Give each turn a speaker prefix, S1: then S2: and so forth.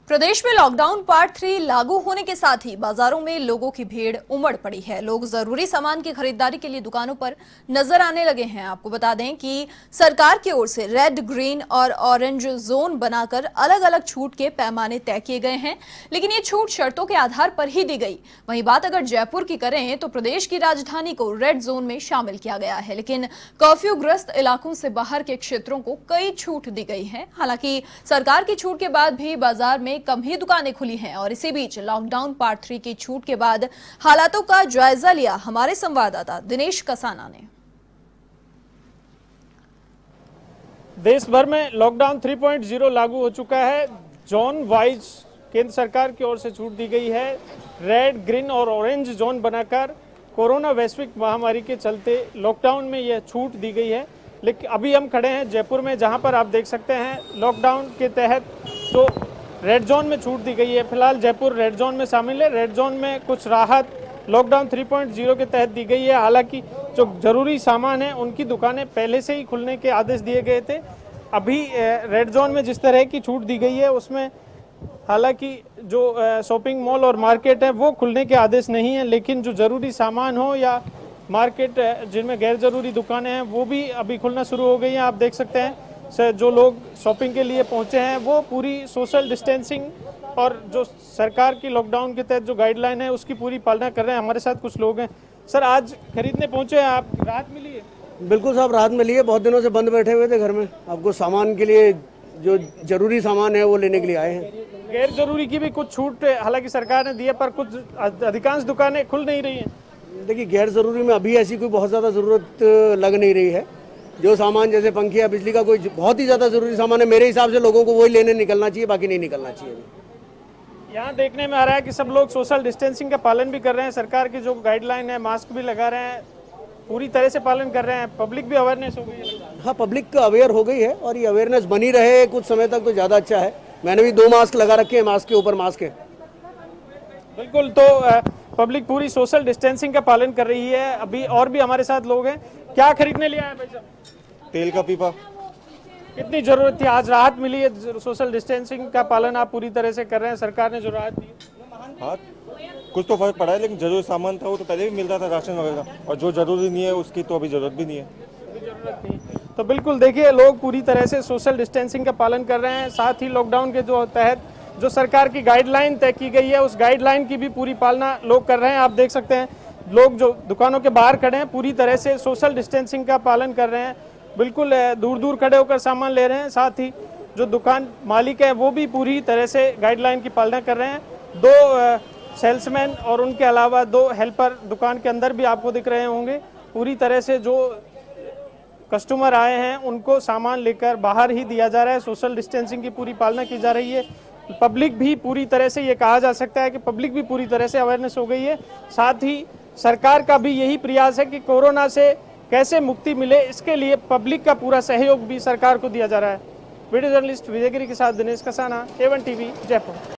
S1: प्रदेश में lockdown part 3 लागू होने के साथ ही बाजारों में लोगों की भीड़ उमड़ पड़ी है। लोग जरूरी सामान की खरीदारी के लिए दुकानों पर नजर आने लगे हैं। आपको बता दें कि सरकार की ओर से रेड, ग्रीन और ऑरेंज जोन बनाकर अलग अलग छूट के पैमाने तय किए गए हैं, लेकिन ये छूट शर्तों के आधार पर ही दी गई। वहीं बात अगर जयपुर की करें तो प्रदेश की राजधानी को रेड जोन में शामिल किया गया है, लेकिन कर्फ्यू ग्रस्त इलाकों से बाहर के क्षेत्रों को कई छूट दी गई है। हालांकि सरकार की छूट के बाद भी बाजार में कम ही दुकानें खुली हैं और इसी बीच लॉकडाउन पार्ट 3 की छूट के बाद हालातों का जायजा लिया हमारे संवाददाता दिनेश कसाना ने।
S2: देश भर में लॉकडाउन 3.0 लागू हो चुका है। जोन वाइज केंद्र सरकार की ओर से छूट दी गई है। रेड, ग्रीन और ऑरेंज जोन बनाकर कोरोना वैश्विक महामारी के चलते लॉकडाउन में यह छूट दी गई है। लेकिन अभी हम खड़े हैं जयपुर में, जहां पर आप देख सकते हैं लॉकडाउन के तहत तो रेड जोन में छूट दी गई है। फिलहाल जयपुर रेड जोन में शामिल है। रेड जोन में कुछ राहत लॉकडाउन 3.0 के तहत दी गई है। हालांकि जो जरूरी सामान है उनकी दुकानें पहले से ही खुलने के आदेश दिए गए थे। अभी रेड जोन में जिस तरह की छूट दी गई है उसमें हालांकि जो शॉपिंग मॉल और मार्केट है वो खुलने के आदेश नहीं है, लेकिन जो जरूरी सामान हो या मार्केट जिनमें गैर जरूरी दुकानें हैं वो भी अभी खुलना शुरू हो गई हैं। आप देख सकते हैं जो लोग शॉपिंग के लिए पहुंचे हैं वो पूरी सोशल डिस्टेंसिंग और जो सरकार की लॉकडाउन के तहत जो गाइडलाइन है उसकी पूरी पालना कर रहे हैं। हमारे साथ कुछ लोग हैं। सर, आज खरीदने पहुंचे हैं आप, राहत मिली है?
S3: बिल्कुल साहब, राहत मिली है। बहुत दिनों से बंद बैठे हुए थे घर में। आपको सामान के लिए जो जरूरी सामान है वो लेने के लिए आए हैं।
S2: गैर जरूरी की भी कुछ छूट हालांकि सरकार ने दी है, पर कुछ अधिकांश दुकानें खुल नहीं रही हैं।
S3: देखिए, गैर जरूरी में अभी ऐसी कोई बहुत ज़्यादा ज़रूरत लग नहीं रही है। जो सामान जैसे पंखे या बिजली का कोई बहुत ही ज़्यादा ज़रूरी सामान है, मेरे हिसाब से लोगों को वही लेने निकलना चाहिए, बाकी नहीं निकलना चाहिए।
S2: यहाँ देखने में आ रहा है कि सब लोग सोशल डिस्टेंसिंग का पालन भी कर रहे हैं। सरकार की जो गाइडलाइन है, मास्क भी लगा रहे हैं, पूरी तरह से पालन कर रहे हैं। पब्लिक भी अवेयरनेस हो गई है।
S3: हाँ, पब्लिक अवेयर हो गई है और ये अवेयरनेस बनी रहे कुछ समय तक तो ज़्यादा अच्छा है। मैंने भी 2 मास्क लगा रखे हैं, मास्क के ऊपर मास्क है।
S2: बिल्कुल, तो पब्लिक पूरी सोशल डिस्टेंसिंग का पालन कर रही है। अभी और भी हमारे साथ लोग हैं। क्या खरीदने लिए आए भाई साहब?
S4: तेल का पीपा।
S2: कितनी जरूरत थी? आज राहत मिली है? सोशल डिस्टेंसिंग का पालन आप पूरी तरह से कर रहे हैं, सरकार ने जो राहत दी?
S4: हाँ, कुछ तो फर्क पड़ा है, लेकिन जरूरी सामान था वो तो पहले भी मिलता था, राशन वगैरह, और जो जरूरी नहीं है उसकी तो अभी जरूरत भी नहीं है।
S2: तो बिल्कुल देखिए, लोग पूरी तरह से सोशल डिस्टेंसिंग का पालन कर रहे हैं। साथ ही लॉकडाउन के जो तहत जो सरकार की गाइडलाइन तय की गई है उस गाइडलाइन की भी पूरी पालना लोग कर रहे हैं। आप देख सकते हैं लोग जो दुकानों के बाहर खड़े हैं पूरी तरह से सोशल डिस्टेंसिंग का पालन कर रहे हैं। बिल्कुल दूर दूर खड़े होकर सामान ले रहे हैं। साथ ही जो दुकान मालिक है वो भी पूरी तरह से गाइडलाइन की पालना कर रहे हैं। 2 सेल्समैन और उनके अलावा 2 हेल्पर दुकान के अंदर भी आपको दिख रहे होंगे। पूरी तरह से जो कस्टमर आए हैं उनको सामान लेकर बाहर ही दिया जा रहा है। सोशल डिस्टेंसिंग की पूरी पालना की जा रही है। पब्लिक भी पूरी तरह से, ये कहा जा सकता है कि पब्लिक भी पूरी तरह से अवेयरनेस हो गई है। साथ ही सरकार का भी यही प्रयास है कि कोरोना से कैसे मुक्ति मिले, इसके लिए पब्लिक का पूरा सहयोग भी सरकार को दिया जा रहा है। वीडियो जर्नलिस्ट विजयगिरी के साथ दिनेश कसाना, A1 TV, जयपुर।